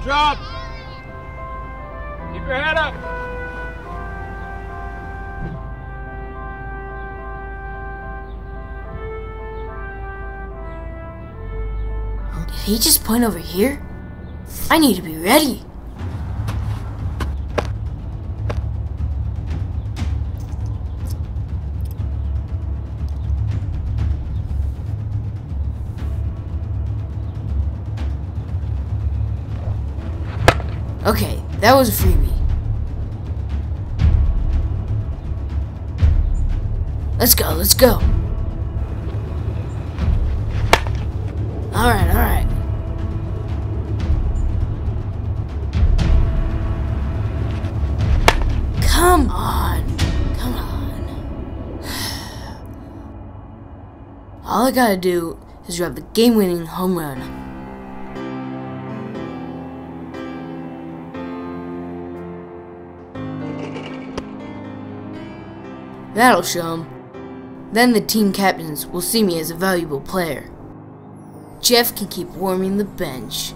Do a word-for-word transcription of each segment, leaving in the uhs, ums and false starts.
Drop! Keep your head up! Did he just point over here? I need to be ready. Okay, that was a freebie. Let's go, let's go. Alright, alright. Come on. Come on. All I gotta do is drive the game-winning home run. That'll show him. Then the team captains will see me as a valuable player. Jeff can keep warming the bench.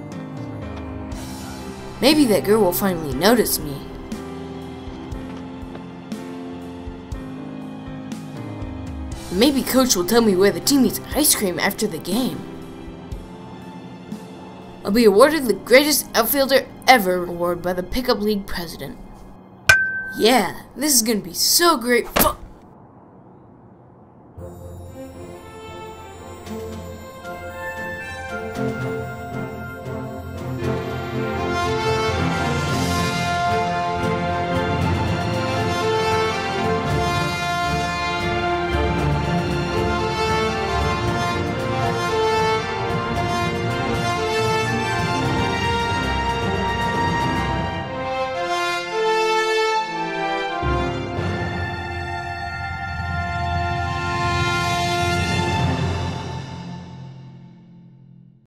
Maybe that girl will finally notice me. Maybe Coach will tell me where the team eats ice cream after the game. I'll be awarded the greatest outfielder ever award by the Pickup League president. Yeah, this is gonna be so great fun.